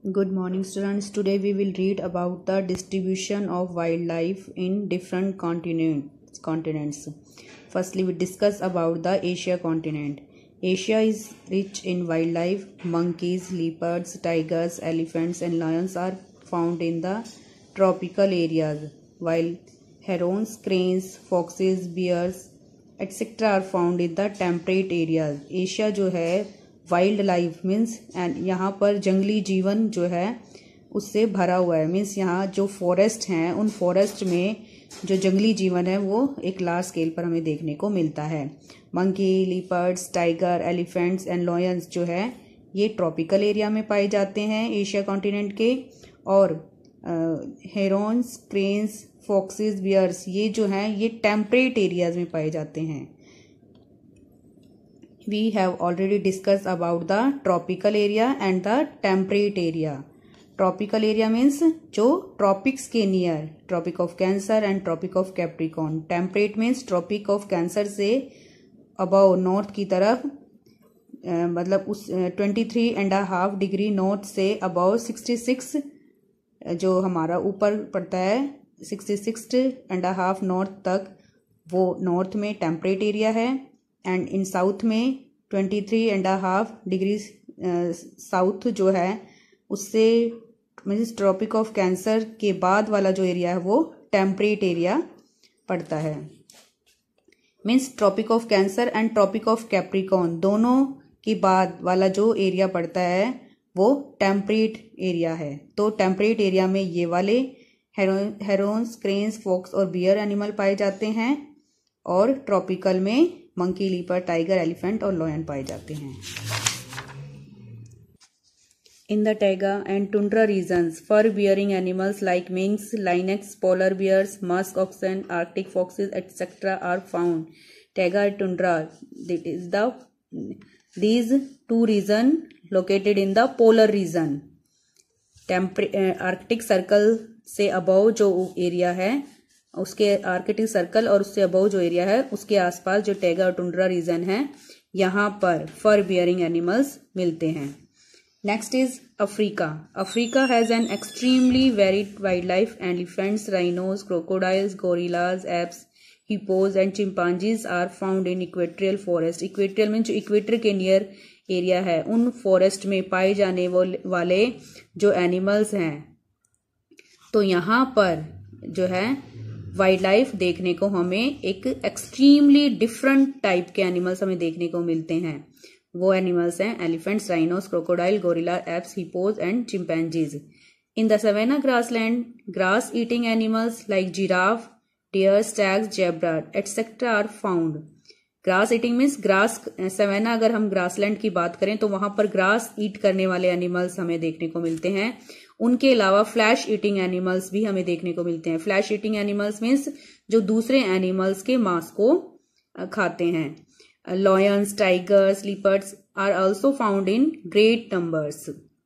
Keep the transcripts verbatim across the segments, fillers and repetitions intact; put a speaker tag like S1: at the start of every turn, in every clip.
S1: Good morning, students. Today we will read about the distribution of wildlife in different continents. continents. Firstly, we discuss about the Asia continent. Asia is rich in wildlife. Monkeys, leopards, tigers, elephants, and lions are found in the tropical areas, while herons, cranes, foxes, bears, et cetera are found in the temperate areas. Asia जो है wild life means and यहाँ पर जंगली जीवन जो है उससे भरा हुआ है। मीन्स यहाँ जो फॉरेस्ट हैं उन फॉरेस्ट में जो जंगली जीवन है वो एक लार्ज स्केल पर हमें देखने को मिलता है। Monkey, leopards, tiger, elephants and lions जो है ये ट्रॉपिकल एरिया में पाए जाते हैं एशिया कॉन्टिनेंट के, और हेरोन्स, क्रेन्स, फॉक्सेस, बियर्स ये जो हैं ये टेम्परेट एरियाज में पाए जाते हैं। We have already discussed about the tropical area and the temperate area. Tropical area means जो tropics के near, Tropic of Cancer and Tropic of Capricorn. Temperate means Tropic of Cancer से above north की तरफ uh, मतलब उस twenty three and half degree north से above sixty six जो हमारा ऊपर पड़ता है sixty six and half north तक वो नॉर्थ में टेम्परेट एरिया है, एंड इन साउथ में twenty three and half degree south जो है उससे मीन्स ट्रॉपिक ऑफ कैंसर के बाद वाला जो एरिया है वो टेम्परेट एरिया पड़ता है। Means tropic of cancer and tropic of capricorn दोनों के बाद वाला जो एरिया पड़ता है वो टेम्परेट एरिया है। तो टेम्परेट एरिया में ये वाले हेरोन्स, क्रेन्स, फॉक्स और बियर एनिमल पाए जाते हैं, और ट्रॉपिकल में मंकी, लीपर, टाइगर, एलिफेंट और लॉयन पाए जाते हैं। In the taiga and tundra regions fur bearing animals like minks, lynxes, polar bears, musk oxen, arctic foxes etcetera are found. Taiga and tundra that is the these two region located in the polar region. Arctic circle से above जो area है उसके Arctic circle और उससे above जो area है उसके आसपास जो टैगा और टुंड्रा रीजन है यहाँ पर फर बियरिंग एनिमल्स मिलते हैं। Next is Africa. Africa has an extremely varied wild life. Elephants, rhinos, crocodiles, gorillas, apes, hippos and chimpanzees are found in equatorial forest. Equatorial mean जो इक्वेटर के near area है उन forest में पाए जाने वाले जो एनिमल्स हैं, तो यहाँ पर जो है वाइल्ड लाइफ देखने को हमें एक एक्सट्रीमली डिफरेंट टाइप के एनिमल्स हमें देखने को मिलते हैं। वो एनिमल्स हैं elephants, rhinos, crocodile, gorilla, apes, hippos and chimpanzees. In the savanna grassland grass eating animals like giraffe, deer, stags, zebra etcetera are found. Grass eating means grass savanna, अगर हम ग्रासलैंड की बात करें तो वहां पर ग्रास ईट करने वाले एनिमल्स हमें देखने को मिलते हैं। उनके अलावा फ्लैश ईटिंग एनिमल्स भी हमें देखने को मिलते हैं। फ्लैश ईटिंग एनिमल्स मीन्स जो दूसरे एनिमल्स के मांस को खाते हैं। Lions, tigers, leopards are also found in great numbers.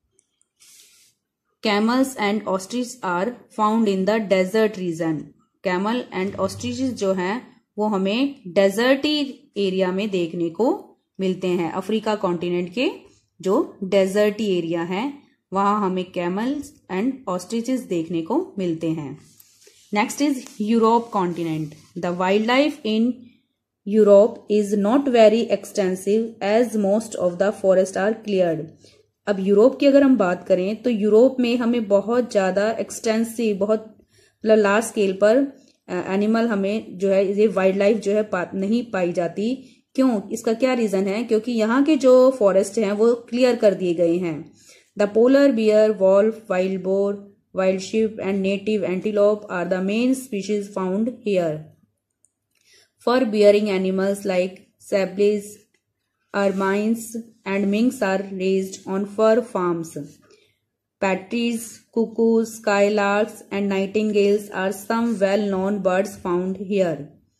S1: Camels and ostrich are found in the desert region. Camel and ostriches जो हैं वो हमें डेजर्टी एरिया में देखने को मिलते हैं। अफ्रीका कॉन्टिनेंट के जो डेजर्टी एरिया है वहां हमें कैमल्स एंड ऑस्ट्रिचेस देखने को मिलते हैं। Next is Europe continent. The wild life in Europe is not very extensive as most of the forest are cleared. अब यूरोप की अगर हम बात करें तो यूरोप में हमें बहुत ज्यादा एक्सटेंसिव, बहुत मतलब लार्ज स्केल पर एनिमल हमें जो है ये वाइल्ड लाइफ जो है पा, नहीं पाई जाती। क्यों? इसका क्या रीजन है? क्योंकि यहाँ के जो फॉरेस्ट हैं वो क्लियर कर दिए गए हैं। The polar bear, wolf, wild boar, wild sheep and native antelope are the main species found here. Fur-bearing animals like sables, ermines and minks are raised on fur farms. Patries, cuckoos, skylarks and nightingales are some well-known birds found here.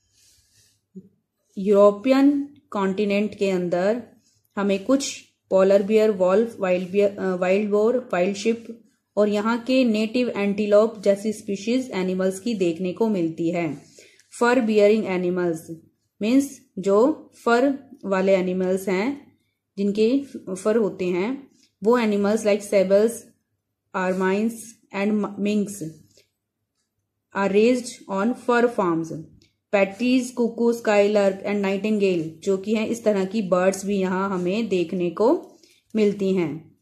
S1: European continent के अंदर हमें कुछ polar bear, wolf, wild bear, wild boar, wild sheep और यहाँ के native antelope जैसी species animals की देखने को मिलती है। फर बियरिंग एनिमल्स मीन्स जो फर वाले एनिमल्स हैं जिनके फर होते हैं वो animals like sables, ermines and minks are raised on fur farms. Partridges, cuckoo, skylark and nightingale जो कि हैं इस तरह की बर्ड्स भी यहाँ हमें देखने को मिलती हैं।